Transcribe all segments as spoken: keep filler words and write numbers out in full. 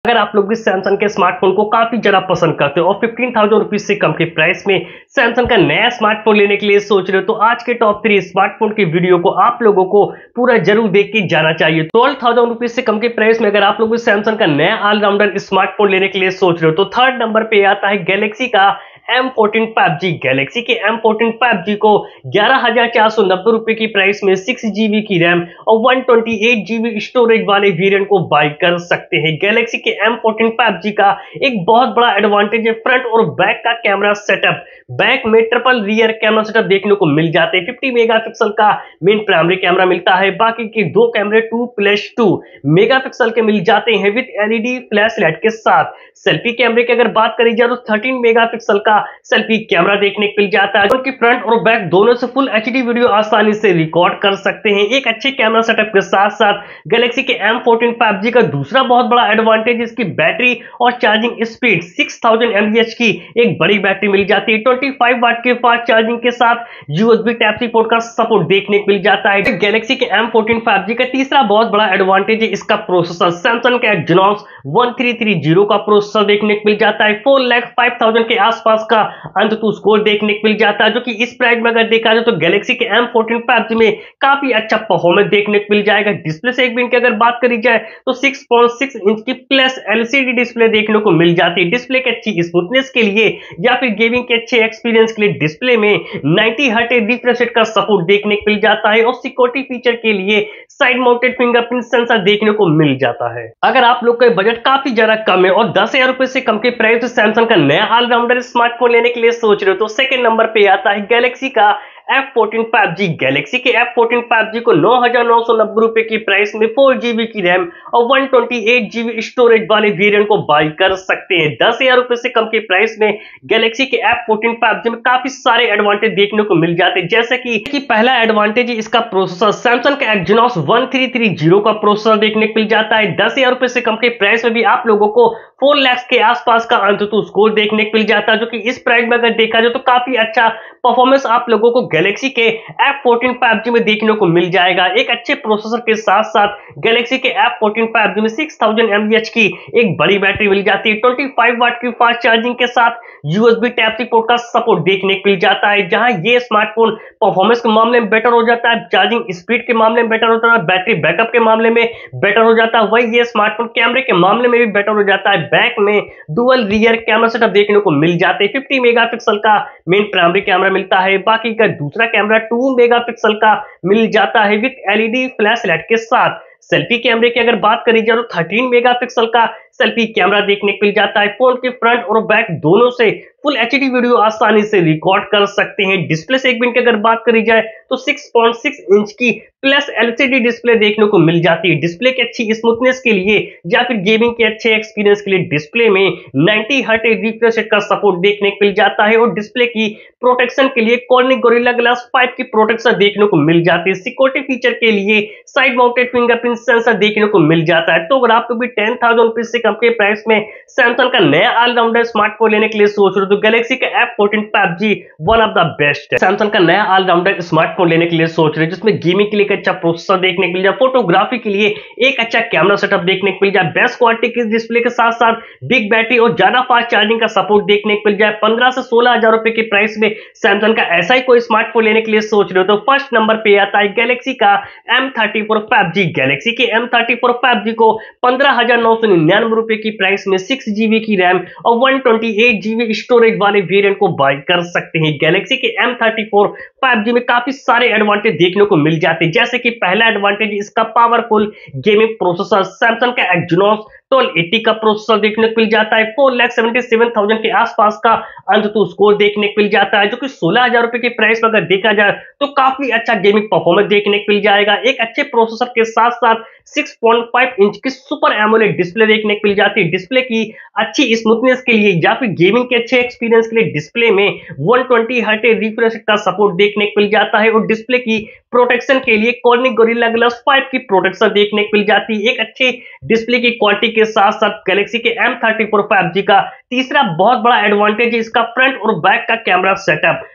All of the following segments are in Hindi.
अगर आप लोग भी सैमसंग के स्मार्टफोन को काफी ज्यादा पसंद करते हो और फिफ्टीन थाउजेंड रुपीज से कम के प्राइस में सैमसंग का नया स्मार्टफोन लेने के लिए सोच रहे हो तो आज के टॉप थ्री स्मार्टफोन की वीडियो को आप लोगों को पूरा जरूर देख के जाना चाहिए। ट्वेल्व थाउजेंड रुपीज से कम के प्राइस में अगर आप लोग भी सैमसंग का नया ऑलराउंडर स्मार्टफोन लेने के लिए सोच रहे हो तो थर्ड नंबर पे आता है गैलेक्सी का M fourteen five G. Galaxy के एम फोर्टीन फाइव जी को ग्यारह हजार चार सौ नब्बे रुपए की प्राइस में सिक्स जीबी की रैम और one twenty eight GB storage वाले वेरिएंट को बाय कर सकते हैं। गैलेक्सी के एम फोर्टीन फाइव जी का एक बहुत बड़ा एडवांटेज है फ्रंट और बैक का कैमरा सेटअप। बैक में ट्रिपल रियर कैमरा सेटअप देखने को मिल जाते हैं। फिफ्टी मेगापिक्सल का मेन प्राइमरी कैमरा मिलता है, बाकी के दो कैमरे टू प्लस टू मेगापिक्सल के मिल जाते हैं विद एलईडी फ्लैश लाइट के साथ। सेल्फी कैमरे की अगर बात करी जाए तो थर्टीन मेगापिक्सल का सेल्फी कैमरा देखने को मिल जाता है, जो कि फ्रंट और बैक दोनों से फुल एचडी वीडियो आसानी से रिकॉर्ड कर सकते हैं। एक अच्छे कैमरा सेटअप के साथ साथ गैलेक्सी के एम फोर्टीन फाइव जी का दूसरा बहुत बड़ा एडवांटेज इसकी बैटरी और charging speed. Six thousand mAh की एक बड़ी बैटरी मिल जाती है। ट्वेंटी फाइव वाट के फास्ट चार्जिंग के साथ यूएसबी टाइप सी पोर्ट का सपोर्ट देखने को मिल जाता है। गैलेक्सी के एम फोर्टीन फाइव जी का तीसरा बहुत बड़ा एडवांटेज है इसका प्रोसेसर। सैमसंग का Exynos one three three zero का प्रोसेसर देखने को मिल जाता है। फोर लाख फाइव थाउजेंड के आसपास का अंततः स्कोर देखने को मिल जाता है, जो कि इस प्राइस में अगर देखा जाए तो गैलेक्सी के एम फोर्टीन फाइव जी में काफी अच्छा परफॉर्मेंस देखने को मिल जाएगा। डिस्प्ले सेगमेंट की अगर बात करी जाए तो सिक्स पॉइंट सिक्स इंच की प्लस एलसीडी डिस्प्ले देखने को मिल जाती है। डिस्प्ले की अच्छी स्मूथनेस के लिए या फिर गेमिंग के अच्छे एक्सपीरियंस के लिए डिस्प्ले में नाइंटी हर्ट्ज रिफ्रेश रेट का सपोर्ट देखने को मिल जाता है और सिक्योरिटी फीचर के लिए साइड माउंटेड फिंगरप्रिंट सेंसर देखने को मिल जाता है। अगर आप लोग का बजट काफी ज्यादा कम है और दस हजार रुपए से कम के प्राइस सैमसंग का नया ऑलराउंडर स्मार्टफोन लेने के लिए सोच रहे हो तो सेकंड नंबर पे आता है गैलेक्सी का F fourteen five G. Galaxy के एफ फोर्टीन फाइव जी को नौ हजार नौ सौ नब्बे रुपए की प्राइस में फोर जीबी की रैम और one twenty eight GB storage वाले वेरिएंट को बाय कर सकते हैं। दस हजार रुपए से कम के प्राइस में गैलेक्सी के एफ फोर्टीन फाइव जी में काफी सारे एडवांटेज देखने को मिल जाते हैं, जैसे कि, कि पहला एडवांटेज है इसका प्रोसेसर। सैमसंग का Exynos one three three zero का प्रोसेसर देखने को मिल जाता है। दस हजार रुपए से कम के प्राइस में भी आप लोगों को फोर लाख के आसपास का अंततः स्कोर देखने को मिल जाता है, जो कि इस प्राइस में अगर देखा जाए तो काफी अच्छा परफॉर्मेंस आप लोगों को गैलेक्सी के एफ फोर्टीन फाइव जी में देखने को मिल जाएगा। एक अच्छे प्रोसेसर के साथ साथ गैलेक्सी के एफ फोर्टीन फाइव जी में सिक्स थाउजेंड एमएएच की एक बड़ी बैटरी मिल जाती है। ट्वेंटी फाइव वाट की फास्ट चार्जिंग के साथ यूएसबी टाइप सी पोर्ट का सपोर्ट देखने को मिल जाता है। जहां ये स्मार्टफोन परफॉर्मेंस के मामले में बेटर हो जाता है, चार्जिंग स्पीड के मामले में बेटर होता है, बैटरी बैकअप के मामले में बेटर हो जाता है, वही ये स्मार्टफोन कैमरे के मामले में भी बेटर हो जाता है। बैक में डुअल रियर कैमरा सेटअप देखने को मिल जाते हैं। फिफ्टी मेगापिक्सल का मेन प्राइमरी कैमरा मिलता है, बाकी का दूसरा कैमरा टू मेगापिक्सल का मिल जाता है विद एलईडी फ्लैश लाइट के साथ। सेल्फी कैमरे की अगर बात करी जाए तो थर्टीन मेगापिक्सल का सेल्फी कैमरा देखने को मिल जाता है। फोन के फ्रंट और बैक दोनों से फुल एचडी वीडियो आसानी से रिकॉर्ड कर सकते हैं। डिस्प्ले सेगमेंट की अगर बात करी जाए तो सिक्स पॉइंट सिक्स इंच की प्लस एलसीडी डिस्प्ले देखने को मिल जाती है। डिस्प्ले की अच्छी स्मूथनेस के लिए या फिर गेमिंग के अच्छे एक्सपीरियंस के लिए डिस्प्ले में नाइंटी हर्ट्ज रिफ्रेश रेट का सपोर्ट देखने को मिल जाता है और डिस्प्ले की प्रोटेक्शन के लिए कॉर्निंग गोरिल्ला ग्लास फाइव की प्रोटेक्शन देखने को मिल जाती है। सिक्योरिटी फीचर के लिए साइड माउंटेड फिंगरप्रिंट सेंसर देखने को मिल जाता है। तो अगर आपको भी टेन थाउजेंड रुपीज से कम के प्राइस में सैमसंग का नया ऑलराउंडर स्मार्टफोन लेने के लिए सोच रहे हो तो गैलेक्सी का F fourteen five G one of the best है। सैमसंग का नया ऑलराउंडर स्मार्टफोन लेने के लिए सोच रहे हो जिसमें गेमिंग के लिए एक अच्छा प्रोसेसर देखने को मिल जाए, फोटोग्राफी के लिए एक अच्छा कैमरा सेटअप देखने को मिल जाए, बेस्ट क्वालिटी की डिस्प्ले के साथ साथ बिग बैटरी और ज्यादा फास्ट चार्जिंग का सपोर्ट देखने को मिल जाए। पंद्रह से सोलह हजार रुपए की प्राइस में सैमसंग का ऐसा ही कोई स्मार्टफोन लेने के लिए सोच रहे हो तो फर्स्ट नंबर पे आता है गैलेक्सी का M thirty four five G. Galaxy के M thirty four five G को पंद्रह हजार नौ सौ निन्यानवे रुपए की प्राइस में सिक्स जीबी की रैम और one twenty eight GB storage वाले वेरिएंट को बाय कर सकते हैं। गैलेक्सी के M thirty four five G में काफी सारे एडवांटेज देखने को मिल जाते हैं, जैसे कि पहला एडवांटेज इसका पावरफुल गेमिंग प्रोसेसर। सैमसंग का एक्जिनोस ट्वेल्व एटी का प्रोसेसर देखने को मिल जाता है। Four lakh seventy seven thousand के आसपास का अंततः स्कोर देखने को मिल जाता है, जो कि सोलह हजार रुपए के प्राइस में अगर देखा जाए तो काफी अच्छा गेमिंग परफॉर्मेंस देखने को मिल जाएगा। एक अच्छे प्रोसेसर के साथ साथ सिक्स पॉइंट फाइव इंच की सुपर एमोलेड डिस्प्ले देखने को मिल जाती है। डिस्प्ले की अच्छी स्मूथनेस के लिए या फिर गेमिंग के अच्छे एक्सपीरियंस के लिए डिस्प्ले में वन ट्वेंटी हर्ट्ज रिफ्रेश का सपोर्ट देखने को मिल जाता है और डिस्प्ले की प्रोटेक्शन के लिए कॉर्निंग गोरिल्ला ग्लास फाइव की प्रोटेक्शन देखने को मिल जाती है। एक अच्छे डिस्प्ले की क्वालिटी के साथ साथ गैलेक्सी के M thirty four five G का तीसरा बहुत बड़ा एडवांटेज है इसका फ्रंट और बैक का कैमरा सेटअप।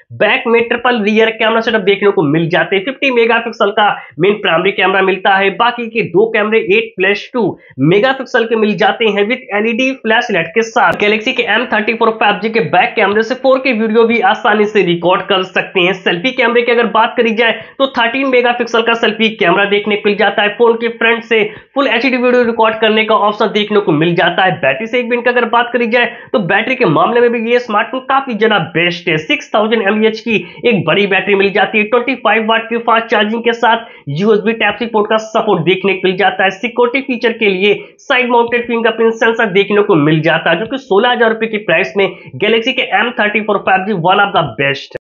बैक में ट्रिपल रियर कैमरा सेटअप देखने को मिल जाते हैं। फिफ्टी मेगापिक्सल का मेन प्राइमरी कैमरा मिलता है, बाकी के दो कैमरे एट प्लस टू मेगापिक्सल के मिल जाते हैं विद एलईडी फ्लैश लाइट के साथ। गैलेक्सी के M thirty four five G के बैक कैमरे से फोर के वीडियो भी आसानी से रिकॉर्ड कर सकते हैं। सेल्फी कैमरे की अगर बात करी जाए तो थर्टीन मेगापिक्सल का सेल्फी कैमरा देखने को मिल जाता है। फोन के फ्रंट से फुल एचडी वीडियो रिकॉर्ड करने का ऑप्शन देखने को मिल जाता है। बैटरी से एक मिनट की अगर बात करी जाए तो बैटरी के मामले में भी ये स्मार्टफोन काफी ज्यादा बेस्ट है। सिक्स थाउजेंड एमएएच की एक बड़ी बैटरी मिल जाती है। ट्वेंटी फाइव वाट की फास्ट चार्जिंग के साथ यूएसबी टाइप सी पोर्ट का सपोर्ट देखने को मिल जाता है। सिक्योरिटी फीचर के लिए साइड माउंटेड फिंगरप्रिंट सेंसर देखने को मिल जाता है, जो कि सोलह हजार रुपए की प्राइस में गैलेक्सी के M thirty four five G one of the best है।